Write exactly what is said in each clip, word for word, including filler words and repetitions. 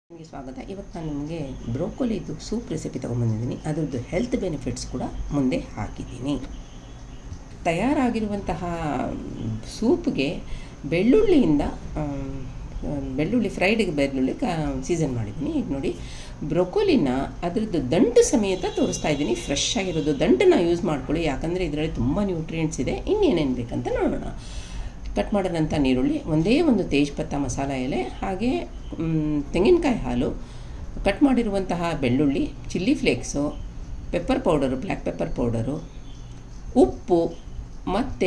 ನಿಮಗೆ ಸ್ವಾಗತ. ಇವತ್ತು ನಾನು ನಿಮಗೆ ಬ್ರೋಕೊಲಿದು ಸೂಪ್ ರೆಸಿಪಿ ತೊಗೊಂಬಂದಿದ್ದೀನಿ. ಅದರದ್ದು ಹೆಲ್ತ್ ಬೆನಿಫಿಟ್ಸ್ ಕೂಡ ಮುಂದೆ ಹಾಕಿದ್ದೀನಿ. ತಯಾರಾಗಿರುವಂತಹ ಸೂಪ್ಗೆ ಬೆಳ್ಳುಳ್ಳಿಯಿಂದ ಬೆಳ್ಳುಳ್ಳಿ ಫ್ರೈಡ್ ಬೆಳ್ಳುಳ್ಳಿ ಕ ಸೀಸನ್ ಮಾಡಿದ್ದೀನಿ. ಈಗ ನೋಡಿ, ಬ್ರೊಕೊಲಿನ ಅದರದ್ದು ದಂಟು ಸಮೇತ ತೋರಿಸ್ತಾ ಇದ್ದೀನಿ. ಫ್ರೆಶ್ ಆಗಿರೋದು ದಂಟನ್ನು ಯೂಸ್ ಮಾಡ್ಕೊಳ್ಳಿ, ಯಾಕಂದರೆ ಇದರಲ್ಲಿ ತುಂಬ ನ್ಯೂಟ್ರಿಯೆಂಟ್ಸ್ ಇದೆ. ಇನ್ನೇನೇನು ಬೇಕಂತ ನೋಡೋಣ. ಕಟ್ ಮಾಡಿದಂಥ ನೀರುಳ್ಳಿ, ಒಂದೇ ಒಂದು ತೇಜ್ಪತ್ತ ಮಸಾಲ ಎಲೆ, ಹಾಗೆ ತೆಂಗಿನಕಾಯಿ ಹಾಲು, ಕಟ್ ಮಾಡಿರುವಂತಹ ಬೆಳ್ಳುಳ್ಳಿ, chilli flakes, pepper powder, black pepper powder, ಉಪ್ಪು ಮತ್ತು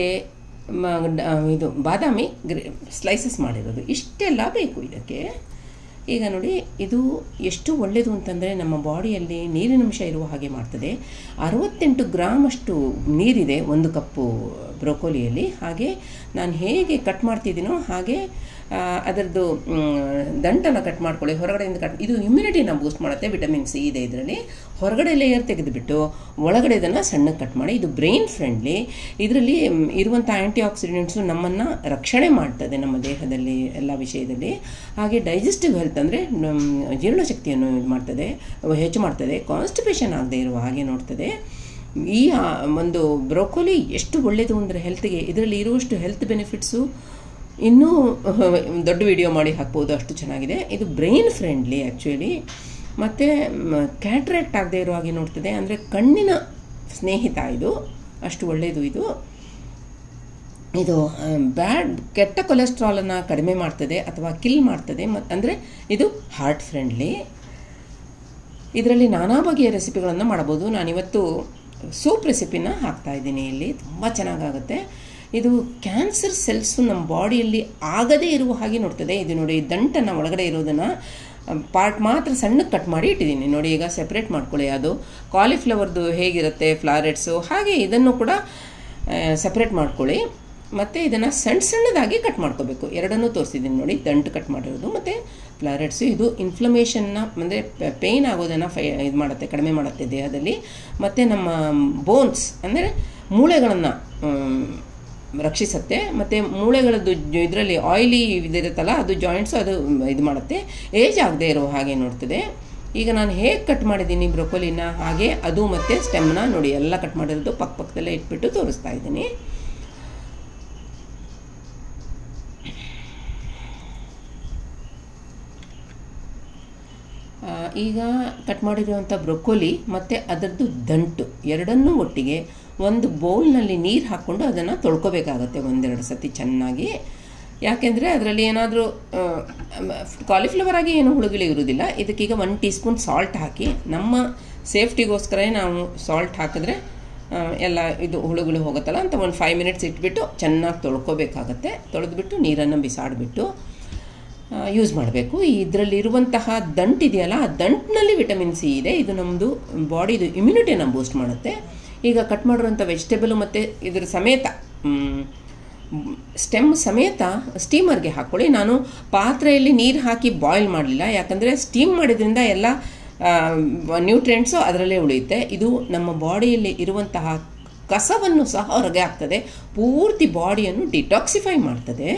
ಇದು ಬಾದಾಮಿ ಗ್ರೇ ಸ್ಲೈಸಸ್ ಮಾಡಿರೋದು, ಇಷ್ಟೆಲ್ಲ ಬೇಕು ಇದಕ್ಕೆ. ಈಗ ನೋಡಿ, ಇದು ಎಷ್ಟು ಒಳ್ಳೆಯದು ಅಂತಂದರೆ ನಮ್ಮ ಬಾಡಿಯಲ್ಲಿ ನೀರಿನಂಶ ಇರುವ ಹಾಗೆ ಮಾಡ್ತದೆ. ಅರವತ್ತೆಂಟು ಗ್ರಾಮಷ್ಟು ನೀರಿದೆ ಒಂದು ಕಪ್ಪು ಬ್ರೊಕೊಲಿಯಲ್ಲಿ. ಹಾಗೆ ನಾನು ಹೇಗೆ ಕಟ್ ಮಾಡ್ತಿದ್ದೀನೋ ಹಾಗೆ ಅದರದ್ದು ದಂಟನ್ನು ಕಟ್ ಮಾಡ್ಕೊಳ್ಳಿ. ಹೊರಗಡೆಯಿಂದ ಕಟ್ ಇದು ಇಮ್ಯುನಿಟಿನ ಬೂಸ್ಟ್ ಮಾಡುತ್ತೆ. ವಿಟಮಿನ್ ಸಿ ಇದೆ ಇದರಲ್ಲಿ. ಹೊರಗಡೆ ಲೇಯರ್ ತೆಗೆದುಬಿಟ್ಟು ಒಳಗಡೆ ಇದನ್ನು ಸಣ್ಣಗೆ ಕಟ್ ಮಾಡಿ. ಇದು ಬ್ರೈನ್ ಫ್ರೆಂಡ್ಲಿ. ಇದರಲ್ಲಿ ಇರುವಂಥ ಆ್ಯಂಟಿ ಆಕ್ಸಿಡೆಂಟ್ಸು ನಮ್ಮನ್ನು ರಕ್ಷಣೆ ಮಾಡ್ತದೆ ನಮ್ಮ ದೇಹದಲ್ಲಿ ಎಲ್ಲ ವಿಷಯದಲ್ಲಿ. ಹಾಗೆ ಡೈಜೆಸ್ಟಿವ್ ಹೆಲ್ತ್ ಅಂದರೆ ಜೀರ್ಣಶಕ್ತಿಯನ್ನು ಇದು ಮಾಡ್ತದೆ, ಹೆಚ್ಚು ಮಾಡ್ತದೆ. ಕಾನ್ಸ್ಟಿಪೇಷನ್ ಆಗದೆ ಇರುವ ಹಾಗೆ ನೋಡ್ತದೆ. ಈ ಒಂದು ಬ್ರೊಕೊಲಿ ಎಷ್ಟು ಒಳ್ಳೆಯದು ಅಂದರೆ ಹೆಲ್ತ್ಗೆ. ಇದರಲ್ಲಿ ಇರುವಷ್ಟು ಹೆಲ್ತ್ ಬೆನಿಫಿಟ್ಸು ಇನ್ನೂ ದೊಡ್ಡ ವಿಡಿಯೋ ಮಾಡಿ ಹಾಕ್ಬೋದು, ಅಷ್ಟು ಚೆನ್ನಾಗಿದೆ. ಇದು ಬ್ರೈನ್ ಫ್ರೆಂಡ್ಲಿ ಆ್ಯಕ್ಚುಲಿ. ಮತ್ತು ಕ್ಯಾಟ್ರಾಕ್ಟ್ ಆಗದೆ ಇರೋ ಹಾಗೆ ನೋಡ್ತದೆ. ಅಂದರೆ ಕಣ್ಣಿನ ಸ್ನೇಹಿತ ಇದು, ಅಷ್ಟು ಒಳ್ಳೆಯದು ಇದು. ಇದು ಬ್ಯಾಡ್ ಕೆಟ್ಟ ಕೊಲೆಸ್ಟ್ರಾಲನ್ನು ಕಡಿಮೆ ಮಾಡ್ತದೆ ಅಥವಾ ಕಿಲ್ ಮಾಡ್ತದೆ. ಮತ್ತು ಅಂದರೆ ಇದು ಹಾರ್ಟ್ ಫ್ರೆಂಡ್ಲಿ. ಇದರಲ್ಲಿ ನಾನಾ ಬಗೆಯ ರೆಸಿಪಿಗಳನ್ನು ಮಾಡ್ಬೋದು. ನಾನಿವತ್ತು ಸೂಪ್ ರೆಸಿಪಿನ ಹಾಕ್ತಾಯಿದ್ದೀನಿ ಇಲ್ಲಿ. ತುಂಬ ಚೆನ್ನಾಗಾಗುತ್ತೆ ಇದು. ಕ್ಯಾನ್ಸರ್ ಸೆಲ್ಸು ನಮ್ಮ ಬಾಡಿಯಲ್ಲಿ ಆಗದೇ ಇರುವ ಹಾಗೆ ನೋಡ್ತದೆ. ಇದು ನೋಡಿ, ದಂಟನ್ನು ಒಳಗಡೆ ಇರೋದನ್ನು ಪಾರ್ಟ್ ಮಾತ್ರ ಸಣ್ಣಕ್ಕೆ ಕಟ್ ಮಾಡಿ ಇಟ್ಟಿದ್ದೀನಿ ನೋಡಿ. ಈಗ ಸೆಪ್ರೇಟ್ ಮಾಡ್ಕೊಳ್ಳಿ. ಅದು ಕಾಲಿಫ್ಲವರ್ದು ಹೇಗಿರುತ್ತೆ ಫ್ಲಾರೆಟ್ಸು, ಹಾಗೆ ಇದನ್ನು ಕೂಡ ಸೆಪ್ರೇಟ್ ಮಾಡ್ಕೊಳ್ಳಿ. ಮತ್ತು ಇದನ್ನು ಸಣ್ಣ ಸಣ್ಣದಾಗಿ ಕಟ್ ಮಾಡ್ಕೋಬೇಕು. ಎರಡನ್ನೂ ತೋರಿಸಿದ್ದೀನಿ ನೋಡಿ, ದಂಟು ಕಟ್ ಮಾಡಿರೋದು ಮತ್ತು ಫ್ಲಾರೆಟ್ಸು. ಇದು ಇನ್ಫ್ಲಮೇಷನ್ನ ಅಂದರೆ ಪೇಯ್ನ್ ಆಗೋದನ್ನು ಫೈ ಇದು ಮಾಡುತ್ತೆ, ಕಡಿಮೆ ಮಾಡುತ್ತೆ ದೇಹದಲ್ಲಿ. ಮತ್ತು ನಮ್ಮ ಬೋನ್ಸ್ ಅಂದರೆ ಮೂಳೆಗಳನ್ನು ರಕ್ಷಿಸುತ್ತೆ. ಮತ್ತು ಮೂಳೆಗಳದ್ದು ಇದರಲ್ಲಿ ಆಯಿಲಿ ಇದಿರುತ್ತಲ್ಲ, ಅದು ಜಾಯಿಂಟ್ಸು ಅದು ಇದು ಮಾಡುತ್ತೆ, ಏಜ್ ಆಗದೆ ಇರೋ ಹಾಗೆ ನೋಡ್ತದೆ. ಈಗ ನಾನು ಹೇಗೆ ಕಟ್ ಮಾಡಿದ್ದೀನಿ ಬ್ರೊಕೊಲಿನ, ಹಾಗೆ ಅದು ಮತ್ತು ಸ್ಟೆಮ್ನ ನೋಡಿ ಎಲ್ಲ ಕಟ್ ಮಾಡಿರೋದು ಪಕ್ಕ ಪಕ್ಕದಲ್ಲೇ ಇಟ್ಬಿಟ್ಟು ತೋರಿಸ್ತಾ ಇದ್ದೀನಿ. ಈಗ ಕಟ್ ಮಾಡಿರುವಂಥ ಬ್ರೊಕೊಲಿ ಮತ್ತು ಅದರದ್ದು ದಂಟು ಎರಡನ್ನೂ ಒಟ್ಟಿಗೆ ಒಂದು ಬೌಲ್ನಲ್ಲಿ ನೀರು ಹಾಕ್ಕೊಂಡು ಅದನ್ನು ತೊಳ್ಕೊಬೇಕಾಗತ್ತೆ ಒಂದೆರಡು ಸತಿ ಚೆನ್ನಾಗಿ. ಯಾಕೆಂದರೆ ಅದರಲ್ಲಿ ಏನಾದರೂ ಕಾಲಿಫ್ಲವರ್ ಆಗಿ ಏನು ಹುಳುಗಿಳಿ ಇರೋದಿಲ್ಲ. ಇದಕ್ಕೀಗ ಒನ್ ಟೀ ಸ್ಪೂನ್ ಸಾಲ್ಟ್ ಹಾಕಿ, ನಮ್ಮ ಸೇಫ್ಟಿಗೋಸ್ಕರ ನಾವು ಸಾಲ್ಟ್ ಹಾಕಿದ್ರೆ ಎಲ್ಲ ಇದು ಹುಳುಗಳು ಹೋಗುತ್ತಲ್ಲ ಅಂತ ಒಂದು ಫೈವ್ ಮಿನಿಟ್ಸ್ ಇಟ್ಬಿಟ್ಟು ಚೆನ್ನಾಗಿ ತೊಳ್ಕೊಬೇಕಾಗತ್ತೆ. ತೊಳೆದ್ಬಿಟ್ಟು ನೀರನ್ನು ಬಿಸಾಡಿಬಿಟ್ಟು ಯೂಸ್ ಮಾಡಬೇಕು. ಇದರಲ್ಲಿರುವಂತಹ ದಂಟಿದೆಯಲ್ಲ, ಆ ದಂಟಿನಲ್ಲಿ ವಿಟಮಿನ್ ಸಿ ಇದೆ. ಇದು ನಮ್ಮದು ಬಾಡಿದು ಇಮ್ಯುನಿಟಿಯನ್ನು ಬೂಸ್ಟ್ ಮಾಡುತ್ತೆ. ಈಗ ಕಟ್ ಮಾಡಿರೋಂಥ ವೆಜಿಟೇಬಲು ಮತ್ತು ಇದರ ಸಮೇತ ಸ್ಟೆಮ್ ಸಮೇತ ಸ್ಟೀಮರ್ಗೆ ಹಾಕ್ಕೊಳ್ಳಿ. ನಾನು ಪಾತ್ರೆಯಲ್ಲಿ ನೀರು ಹಾಕಿ ಬಾಯ್ಲ್ ಮಾಡಲಿಲ್ಲ, ಯಾಕಂದರೆ ಸ್ಟೀಮ್ ಮಾಡಿದ್ರಿಂದ ಎಲ್ಲ ನ್ಯೂಟ್ರಿಯೆಂಟ್ಸು ಅದರಲ್ಲೇ ಉಳಿಯುತ್ತೆ. ಇದು ನಮ್ಮ ಬಾಡಿಯಲ್ಲಿ ಇರುವಂತಹ ಕಸವನ್ನು ಸಹ ಹೊರಗೆ ಹಾಕ್ತದೆ, ಪೂರ್ತಿ ಬಾಡಿಯನ್ನು ಡಿಟಾಕ್ಸಿಫೈ ಮಾಡ್ತದೆ.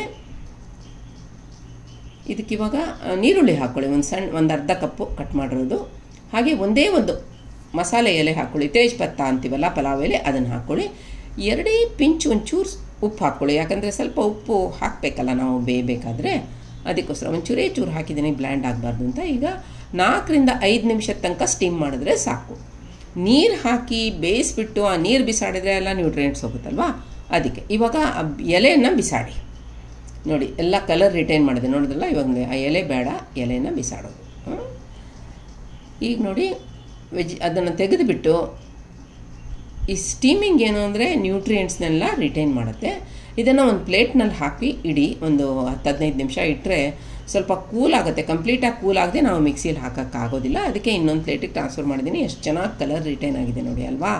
ಇದಕ್ಕಿವಾಗ ನೀರುಳ್ಳಿ ಹಾಕ್ಕೊಳ್ಳಿ, ಒಂದು ಸಣ್ಣ ಒಂದು ಅರ್ಧ ಕಪ್ಪು ಕಟ್ ಮಾಡಿರೋದು. ಹಾಗೆ ಒಂದೇ ಒಂದು ಮಸಾಲೆ ಎಲೆ ಹಾಕ್ಕೊಳ್ಳಿ, ತೇಜ್ಪತ್ತ ಅಂತೀವಲ್ಲ ಪಲಾವ್ ಎಲೆ, ಅದನ್ನು ಹಾಕ್ಕೊಳ್ಳಿ. ಎರಡೇ ಪಿಂಚ್ ಒಂಚೂರು ಉಪ್ಪು ಹಾಕ್ಕೊಳ್ಳಿ, ಯಾಕಂದರೆ ಸ್ವಲ್ಪ ಉಪ್ಪು ಹಾಕಬೇಕಲ್ಲ ನಾವು ಬೇಯಬೇಕಾದ್ರೆ, ಅದಕ್ಕೋಸ್ಕರ ಒಂಚೂರೇ ಚೂರು ಹಾಕಿದ್ದೀನಿ, ಬ್ಲ್ಯಾಂಡ್ ಆಗಬಾರ್ದು ಅಂತ. ಈಗ ನಾಲ್ಕರಿಂದ ಐದು ನಿಮಿಷದ ತನಕ ಸ್ಟೀಮ್ ಮಾಡಿದ್ರೆ ಸಾಕು. ನೀರು ಹಾಕಿ ಬೇಯಿಸ್ಬಿಟ್ಟು ಆ ನೀರು ಬಿಸಾಡಿದ್ರೆ ಎಲ್ಲ ನ್ಯೂಟ್ರಿಯೆಂಟ್ಸ್ ಹೋಗುತ್ತಲ್ವಾ, ಅದಕ್ಕೆ ಇವಾಗ ಎಲೆಯನ್ನು ಬಿಸಾಡಿ ನೋಡಿ. ಎಲ್ಲ ಕಲರ್ ರಿಟೈನ್ ಮಾಡಿದೆ ನೋಡಿದ್ರಲ್ಲ. ಇವಾಗ ಆ ಎಲೆ ಬೇಡ, ಎಲೆನ ಬಿಸಾಡೋದು. ಈಗ ನೋಡಿ, ವೆಜ್ ಅದನ್ನು ತೆಗೆದುಬಿಟ್ಟು ಈ ಸ್ಟೀಮಿಂಗ್ ಏನು ಅಂದರೆ ನ್ಯೂಟ್ರಿಯೆಂಟ್ಸ್ನೆಲ್ಲ ರಿಟೈನ್ ಮಾಡುತ್ತೆ. ಇದನ್ನು ಒಂದು ಪ್ಲೇಟ್ನಲ್ಲಿ ಹಾಕಿ ಇಡಿ, ಒಂದು ಹತ್ತು ಹದಿನೈದು ನಿಮಿಷ ಇಟ್ಟರೆ ಸ್ವಲ್ಪ ಕೂಲ್ ಆಗುತ್ತೆ. ಕಂಪ್ಲೀಟಾಗಿ ಕೂಲ್ ಆಗದೆ ನಾವು ಮಿಕ್ಸಿಯಲ್ಲಿ ಹಾಕೋಕ್ಕಾಗೋದಿಲ್ಲ, ಅದಕ್ಕೆ ಇನ್ನೊಂದು ಪ್ಲೇಟಿಗೆ ಟ್ರಾನ್ಸ್ಫರ್ ಮಾಡಿದ್ದೀನಿ. ಎಷ್ಟು ಚೆನ್ನಾಗಿ ಕಲರ್ ರಿಟೈನ್ ಆಗಿದೆ ನೋಡಿ ಅಲ್ವಾ.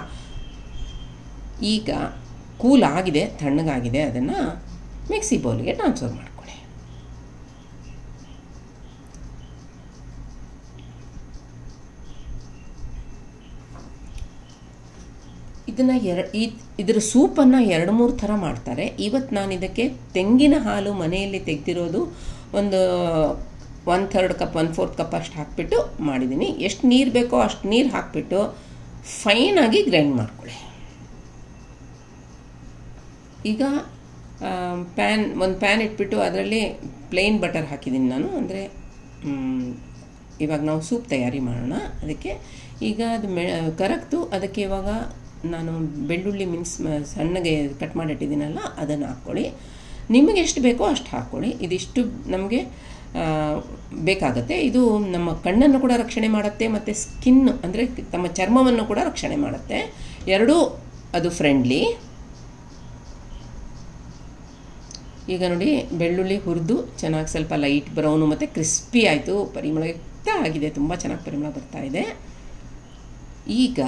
ಈಗ ಕೂಲ್ ಆಗಿದೆ, ತಣ್ಣಗಾಗಿದೆ, ಅದನ್ನು ಮಿಕ್ಸಿ ಬೌಲ್ಗೆ ಟ್ರಾನ್ಸ್ಫರ್ ಮಾಡ್ಕೊಳ್ಳಿ. ಇದನ್ನು ಎರ ಈ ಇದರ ಸೂಪನ್ನು ಎರಡು ಮೂರು ಥರ ಮಾಡ್ತಾರೆ. ಇವತ್ತು ನಾನು ಇದಕ್ಕೆ ತೆಂಗಿನ ಹಾಲು ಮನೆಯಲ್ಲಿ ತೆಗೆದಿರೋದು ಒಂದು one third cup one fourth cup ಅಷ್ಟು ಹಾಕಿಬಿಟ್ಟು ಮಾಡಿದ್ದೀನಿ. ಎಷ್ಟು ನೀರು ಬೇಕೋ ಅಷ್ಟು ನೀರು ಹಾಕಿಬಿಟ್ಟು ಫೈನಾಗಿ ಗ್ರೈಂಡ್ ಮಾಡ್ಕೊಳ್ಳಿ. ಈಗ ಪ್ಯಾನ್ ಒಂದು ಪ್ಯಾನ್ ಇಟ್ಬಿಟ್ಟು ಅದರಲ್ಲಿ ಪ್ಲೇನ್ ಬಟರ್ ಹಾಕಿದ್ದೀನಿ ನಾನು. ಅಂದರೆ ಇವಾಗ ನಾವು ಸೂಪ್ ತಯಾರಿ ಮಾಡೋಣ. ಅದಕ್ಕೆ ಈಗ ಅದು ಮೆ ಕರಗ್ತು. ಅದಕ್ಕೆ ಇವಾಗ ನಾನು ಬೆಳ್ಳುಳ್ಳಿ ಮಿನ್ಸ್ ಸಣ್ಣಗೆ ಕಟ್ ಮಾಡಿಟ್ಟಿದ್ದೀನಲ್ಲ ಅದನ್ನು ಹಾಕ್ಕೊಳ್ಳಿ. ನಿಮಗೆ ಎಷ್ಟು ಬೇಕೋ ಅಷ್ಟು ಹಾಕ್ಕೊಳ್ಳಿ. ಇದಿಷ್ಟು ನಮಗೆ ಬೇಕಾಗುತ್ತೆ. ಇದು ನಮ್ಮ ಕಣ್ಣನ್ನು ಕೂಡ ರಕ್ಷಣೆ ಮಾಡುತ್ತೆ ಮತ್ತು ಸ್ಕಿನ್ ಅಂದರೆ ತಮ್ಮ ಚರ್ಮವನ್ನು ಕೂಡ ರಕ್ಷಣೆ ಮಾಡುತ್ತೆ. ಎರಡೂ ಅದು ಫ್ರೆಂಡ್ಲಿ. ಈಗ ನೋಡಿ ಬೆಳ್ಳುಳ್ಳಿ ಹುರಿದು ಚೆನ್ನಾಗಿ ಸ್ವಲ್ಪ ಲೈಟ್ ಬ್ರೌನು ಮತ್ತು ಕ್ರಿಸ್ಪಿ ಆಯಿತು. ಪರಿಮಳಯುಕ್ತ ಆಗಿದೆ, ತುಂಬ ಚೆನ್ನಾಗಿ ಪರಿಮಳ ಬರ್ತಾ ಇದೆ. ಈಗ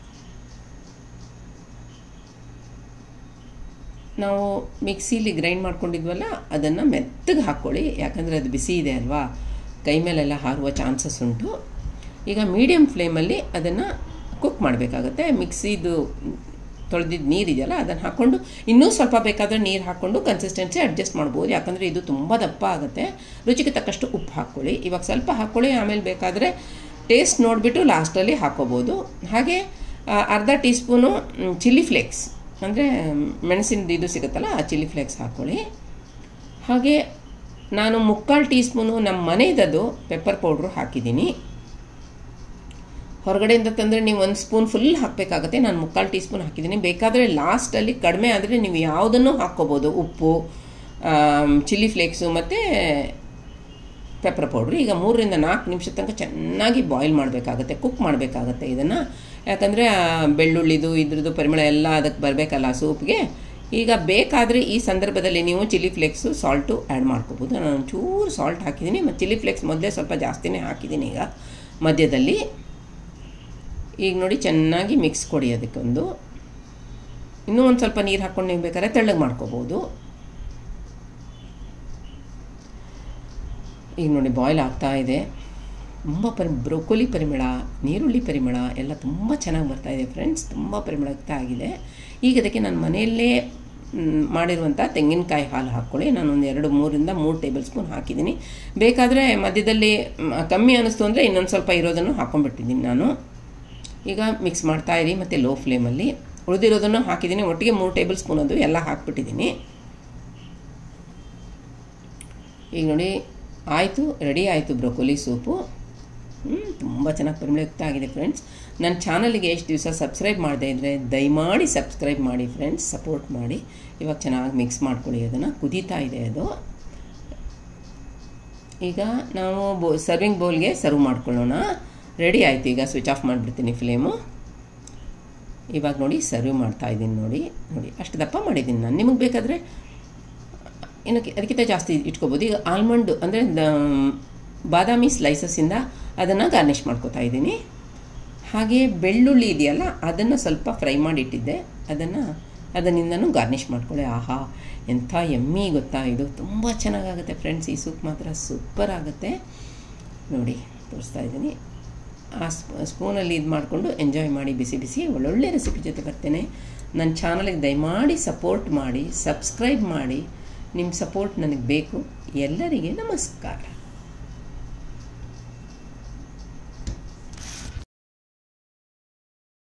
ನಾವು ಮಿಕ್ಸಿಲಿ ಗ್ರೈಂಡ್ ಮಾಡ್ಕೊಂಡಿದ್ವಲ್ಲ ಅದನ್ನು ಮೆತ್ತಗೆ ಹಾಕ್ಕೊಳ್ಳಿ. ಯಾಕಂದರೆ ಅದು ಬಿಸಿ ಇದೆ ಅಲ್ವಾ, ಕೈ ಮೇಲೆಲ್ಲ ಹಾರುವ ಚಾನ್ಸಸ್ ಉಂಟು. ಈಗ ಮೀಡಿಯಮ್ ಫ್ಲೇಮಲ್ಲಿ ಅದನ್ನು ಕುಕ್ ಮಾಡಬೇಕಾಗತ್ತೆ. ಮಿಕ್ಸಿದು ತೊಳೆದಿದ್ದು ನೀರಿದೆಯಲ್ಲ ಅದನ್ನು ಹಾಕ್ಕೊಂಡು ಇನ್ನೂ ಸ್ವಲ್ಪ ಬೇಕಾದರೆ ನೀರು ಹಾಕ್ಕೊಂಡು ಕನ್ಸಿಸ್ಟೆನ್ಸಿ ಅಡ್ಜಸ್ಟ್ ಮಾಡ್ಬೋದು. ಯಾಕಂದರೆ ಇದು ತುಂಬ ದಪ್ಪ ಆಗುತ್ತೆ. ರುಚಿಗೆ ತಕ್ಕಷ್ಟು ಉಪ್ಪು ಹಾಕ್ಕೊಳ್ಳಿ. ಇವಾಗ ಸ್ವಲ್ಪ ಹಾಕ್ಕೊಳ್ಳಿ, ಆಮೇಲೆ ಬೇಕಾದರೆ ಟೇಸ್ಟ್ ನೋಡಿಬಿಟ್ಟು ಲಾಸ್ಟಲ್ಲಿ ಹಾಕ್ಕೋಬೋದು. ಹಾಗೆ ಅರ್ಧ ಟೀ ಸ್ಪೂನು ಚಿಲ್ಲಿ ಫ್ಲೇಕ್ಸ್ ಅಂದರೆ ಮೆಣಸಿನದು ಇದು ಸಿಗುತ್ತಲ್ಲ ಆ ಚಿಲ್ಲಿ ಫ್ಲೇಕ್ಸ್ ಹಾಕ್ಕೊಳ್ಳಿ. ಹಾಗೆ ನಾನು ಮುಕ್ಕಾಲು ಟೀ ಸ್ಪೂನು ನಮ್ಮ ಮನೆಯದು ಪೆಪ್ಪರ್ ಪೌಡ್ರು ಹಾಕಿದ್ದೀನಿ. ಹೊರಗಡೆಯಿಂದ ತಂದರೆ ನೀವು ಒಂದು ಸ್ಪೂನ್ ಫುಲ್ ಹಾಕಬೇಕಾಗತ್ತೆ. ನಾನು ಮುಕ್ಕಾಲು ಟೀ ಸ್ಪೂನ್ ಹಾಕಿದ್ದೀನಿ. ಬೇಕಾದರೆ ಲಾಸ್ಟಲ್ಲಿ ಕಡಿಮೆ ಆದರೆ ನೀವು ಯಾವುದನ್ನು ಹಾಕ್ಕೋಬೋದು. ಉಪ್ಪು, ಚಿಲ್ಲಿ ಫ್ಲೇಕ್ಸು ಮತ್ತು ಪೆಪ್ಪರ್ ಪೌಡ್ರು. ಈಗ ಮೂರರಿಂದ ನಾಲ್ಕು ನಿಮಿಷ ತನಕ ಚೆನ್ನಾಗಿ ಬಾಯ್ಲ್ ಮಾಡಬೇಕಾಗತ್ತೆ, ಕುಕ್ ಮಾಡಬೇಕಾಗತ್ತೆ ಇದನ್ನು. ಯಾಕಂದರೆ ಬೆಳ್ಳುಳ್ಳಿದು ಇದ್ರದ್ದು ಪರಿಮಳ ಎಲ್ಲ ಅದಕ್ಕೆ ಬರಬೇಕಲ್ಲ ಸೂಪ್ಗೆ. ಈಗ ಬೇಕಾದರೆ ಈ ಸಂದರ್ಭದಲ್ಲಿ ನೀವು ಚಿಲ್ಲಿ ಫ್ಲೇಕ್ಸು ಸಾಲ್ಟು ಆ್ಯಡ್ ಮಾಡ್ಕೋಬೋದು. ನಾನು ಚೂರು ಸಾಲ್ಟ್ ಹಾಕಿದ್ದೀನಿ ಮತ್ತು ಚಿಲ್ಲಿ ಫ್ಲೇಕ್ಸ್ ಮೊದಲೇ ಸ್ವಲ್ಪ ಜಾಸ್ತಿನೇ ಹಾಕಿದ್ದೀನಿ ಈಗ ಮಧ್ಯದಲ್ಲಿ. ಈಗ ನೋಡಿ ಚೆನ್ನಾಗಿ ಮಿಕ್ಸ್ ಕೊಡಿ ಅದಕ್ಕೊಂದು. ಇನ್ನೂ ಒಂದು ಸ್ವಲ್ಪ ನೀರು ಹಾಕ್ಕೊಂಡು ನೀವು ಬೇಕಾದ್ರೆ ತೆಳ್ಳಗೆ ಮಾಡ್ಕೋಬೋದು. ಈಗ ನೋಡಿ ಬಾಯ್ಲ್ ಆಗ್ತಾ ಇದೆ. ತುಂಬ ಪರಿ ಬ್ರೊಕೊಲಿ ಪರಿಮಳ, ನೀರುಳ್ಳಿ ಪರಿಮಳ ಎಲ್ಲ ತುಂಬ ಚೆನ್ನಾಗಿ ಬರ್ತಾಯಿದೆ ಫ್ರೆಂಡ್ಸ್. ತುಂಬ ಪರಿಮಳಯುಕ್ತ ಆಗಿದೆ. ಈಗ ಅದಕ್ಕೆ ನಾನು ಮನೆಯಲ್ಲೇ ಮಾಡಿರುವಂಥ ತೆಂಗಿನಕಾಯಿ ಹಾಲು ಹಾಕ್ಕೊಳ್ಳಿ. ನಾನೊಂದು ಎರಡು ಮೂರಿಂದ ಮೂರು ಟೇಬಲ್ ಸ್ಪೂನ್ ಹಾಕಿದ್ದೀನಿ. ಬೇಕಾದರೆ ಮಧ್ಯದಲ್ಲಿ ಕಮ್ಮಿ ಅನ್ನಿಸ್ತು ಅಂದರೆ ಇನ್ನೊಂದು ಸ್ವಲ್ಪ ಇರೋದನ್ನು ಹಾಕ್ಕೊಂಡ್ಬಿಟ್ಟಿದ್ದೀನಿ ನಾನು. ಈಗ ಮಿಕ್ಸ್ ಮಾಡ್ತಾಯಿರಿ ಮತ್ತು ಲೋ ಫ್ಲೇಮಲ್ಲಿ. ಉಳಿದಿರೋದನ್ನು ಹಾಕಿದ್ದೀನಿ. ಒಟ್ಟಿಗೆ ಮೂರು ಟೇಬಲ್ ಸ್ಪೂನ್ ಅದು ಎಲ್ಲ ಹಾಕ್ಬಿಟ್ಟಿದ್ದೀನಿ. ಈಗ ನೋಡಿ ಆಯಿತು, ರೆಡಿ ಆಯಿತು ಬ್ರೊಕೊಲಿ ಸೂಪು. ತುಂಬ ಚೆನ್ನಾಗಿ ಪರಿಮಳಯುಕ್ತ ಆಗಿದೆ ಫ್ರೆಂಡ್ಸ್. ನನ್ನ ಚಾನಲ್ಗೆ ಎಷ್ಟು ದಿವಸ ಸಬ್ಸ್ಕ್ರೈಬ್ ಮಾಡದೇ ಇದ್ದರೆ ದಯಮಾಡಿ ಸಬ್ಸ್ಕ್ರೈಬ್ ಮಾಡಿ ಫ್ರೆಂಡ್ಸ್, ಸಪೋರ್ಟ್ ಮಾಡಿ. ಇವಾಗ ಚೆನ್ನಾಗಿ ಮಿಕ್ಸ್ ಮಾಡ್ಕೊಳ್ಳಿ. ಅದನ್ನು ಕುದೀತಾ ಇದೆ ಅದು. ಈಗ ನಾವು ಬೋ ಸರ್ವಿಂಗ್ ಬೌಲ್ಗೆ ಸರ್ವ್ ಮಾಡ್ಕೊಳ್ಳೋಣ. ರೆಡಿ ಆಯಿತು. ಈಗ ಸ್ವಿಚ್ ಆಫ್ ಮಾಡಿಬಿಡ್ತೀನಿ ಫ್ಲೇಮು. ಇವಾಗ ನೋಡಿ ಸರ್ವ್ ಮಾಡ್ತಾಯಿದ್ದೀನಿ. ನೋಡಿ ನೋಡಿ ಅಷ್ಟು ದಪ್ಪ ಮಾಡಿದ್ದೀನಿ ನಾನು. ನಿಮಗೆ ಬೇಕಾದರೆ ಇನ್ನು ಅದಕ್ಕಿಂತ ಜಾಸ್ತಿ ಇಟ್ಕೋಬೋದು. ಈಗ ಆಲ್ಮಂಡ್ ಅಂದರೆ ಬಾದಾಮಿ ಸ್ಲೈಸಸ್ಸಿಂದ ಅದನ್ನು ಗಾರ್ನಿಷ್ ಮಾಡ್ಕೋತಾ ಇದ್ದೀನಿ. ಹಾಗೆ ಬೆಳ್ಳುಳ್ಳಿ ಇದೆಯಲ್ಲ ಅದನ್ನು ಸ್ವಲ್ಪ ಫ್ರೈ ಮಾಡಿಟ್ಟಿದ್ದೆ, ಅದನ್ನು ಅದರಿಂದನೂ ಗಾರ್ನಿಷ್ ಮಾಡ್ಕೊಳ್ಳಿ. ಆಹಾ ಎಂಥ ಎಮ್ಮಿ ಗೊತ್ತಾ, ಇದು ತುಂಬ ಚೆನ್ನಾಗಾಗುತ್ತೆ ಫ್ರೆಂಡ್ಸ್. ಈ ಸೂಪ್ ಮಾತ್ರ ಸೂಪರ್ ಆಗುತ್ತೆ. ನೋಡಿ ತೋರಿಸ್ತಾ ಇದ್ದೀನಿ. ಆ ಸ್ಪೂನಲ್ಲಿ ಇದು ಮಾಡಿಕೊಂಡು ಎಂಜಾಯ್ ಮಾಡಿ. ಬಿಸಿ ಬಿಸಿ ಒಳ್ಳೊಳ್ಳೆ ರೆಸಿಪಿ ಜೊತೆ ಬರ್ತೇನೆ. ನನ್ನ ಚಾನಲ್ಗೆ ದಯಮಾಡಿ ಸಪೋರ್ಟ್ ಮಾಡಿ, ಸಬ್ಸ್ಕ್ರೈಬ್ ಮಾಡಿ. ನಿಮ್ಮ ಸಪೋರ್ಟ್ ನನಗೆ ಬೇಕು. ಎಲ್ಲರಿಗೆ ನಮಸ್ಕಾರ.